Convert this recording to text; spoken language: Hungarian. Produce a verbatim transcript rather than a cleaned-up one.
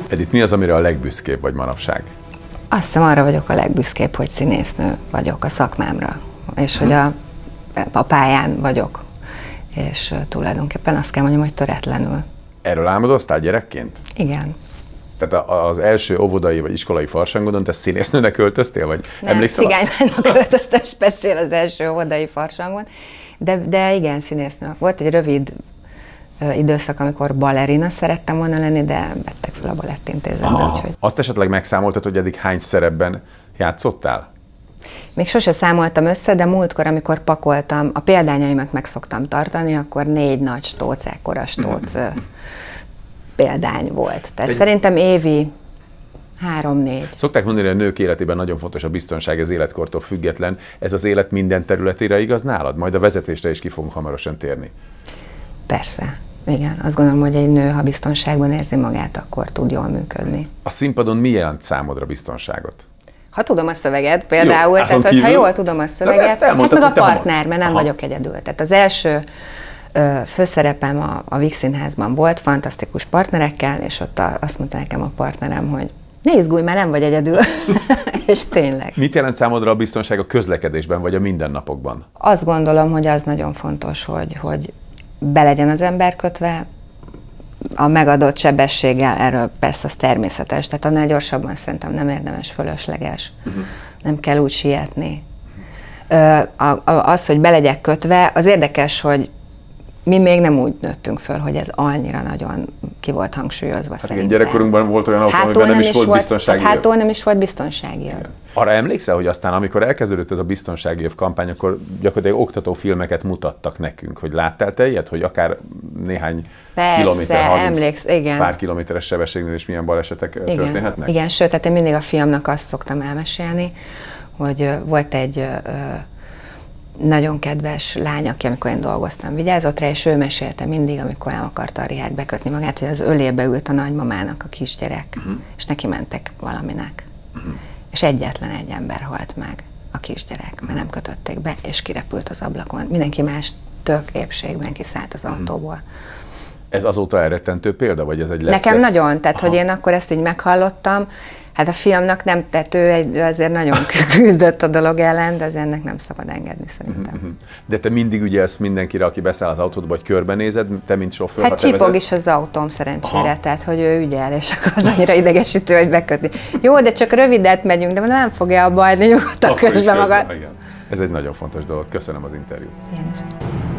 Edith, mi az, amire a legbüszkébb vagy manapság? Azt hiszem, arra vagyok a legbüszkébb, hogy színésznő vagyok a szakmámra, és hogy a, a pályán vagyok. És tulajdonképpen azt kell mondjam, hogy töretlenül. Erről álmodoztál gyerekként? Igen. Tehát az első óvodai vagy iskolai farsangodon te színésznőnek költöztél, vagy nem, emlékszel? Nem, cigánylánynak költöztem speciál az első óvodai farsangon, de, de igen, színésznő. Volt egy rövid ö, időszak, amikor balerina szerettem volna lenni, de vettek fel a balettintézetbe. Úgyhogy... Azt esetleg megszámoltad, hogy eddig hány szerepben játszottál? Még sose számoltam össze, de múltkor, amikor pakoltam, a példányaimat meg szoktam tartani, akkor négy nagy stóc, ekkora stóc példány volt. Tehát Egy... szerintem évi három-négy. Szokták mondani, hogy a nők életében nagyon fontos a biztonság, az életkortól független. Ez az élet minden területére igaz nálad? Majd a vezetésre is ki fogunk hamarosan térni. Persze. Igen, azt gondolom, hogy egy nő, ha biztonságban érzi magát, akkor tud jól működni. A színpadon mi jelent számodra biztonságot? Ha tudom a szöveget például, jó, tehát hogyha jól tudom a szöveget, hát meg a partner, mert nem Aha. vagyok egyedül. Tehát az első ö, főszerepem a, a Víg Színházban volt, fantasztikus partnerekkel, és ott a, azt mondta nekem a partnerem, hogy ne izgulj, már nem vagy egyedül. És tényleg. Mit jelent számodra a biztonság a közlekedésben, vagy a mindennapokban? Azt gondolom, hogy az nagyon fontos, hogy, hogy be legyen az ember kötve, a megadott sebességgel, erről persze az természetes, tehát annál gyorsabban szerintem nem érdemes, fölösleges, uh-huh. nem kell úgy sietni. Az, hogy be legyek kötve, az érdekes, hogy mi még nem úgy nőttünk föl, hogy ez annyira nagyon ki volt hangsúlyozva hát szerintem. Gyerekkorunkban volt olyan autó, amiben nem, nem is volt biztonsági hát hátul nem is volt biztonsági öv. Arra emlékszel, hogy aztán, amikor elkezdődött ez a biztonsági öv kampány, akkor gyakorlatilag oktatófilmeket mutattak nekünk, hogy láttál te ilyet, hogy akár néhány Persze, kilométer, harminc igen. pár kilométeres sebességnél is milyen balesetek igen. történhetnek? Igen, sőt, tehát én mindig a fiamnak azt szoktam elmesélni, hogy volt egy nagyon kedves lány, aki amikor én dolgoztam, vigyázott rá, és ő mesélte mindig, amikor nem akarta a Riát bekötni magát, hogy az ölébe ült a nagymamának a kisgyerek, uh-huh. és neki mentek valaminek. Uh-huh. És egyetlen egy ember halt meg, a kisgyerek, mert nem kötötték be, és kirepült az ablakon. Mindenki más tök épségben kiszállt az autóból. Ez azóta elrettentő példa, vagy ez egy lecke? Nekem nagyon, tehát Aha. hogy én akkor ezt így meghallottam, hát a fiamnak nem, tehát ő, egy, ő azért nagyon küzdött a dolog ellen, de az ennek nem szabad engedni szerintem. De te mindig ügyelsz mindenkire, aki beszáll az autódba, vagy körbenézed, te mint sofőr? Hát csipog is az autóm szerencsére, Aha. tehát hogy ő ügyel, és az annyira idegesítő, hogy bekötni. Jó, de csak rövidet megyünk, de nem fogja abba hagyni nyugodtan közben magad. Ez egy nagyon fontos dolog. Köszönöm az interjút. Én is.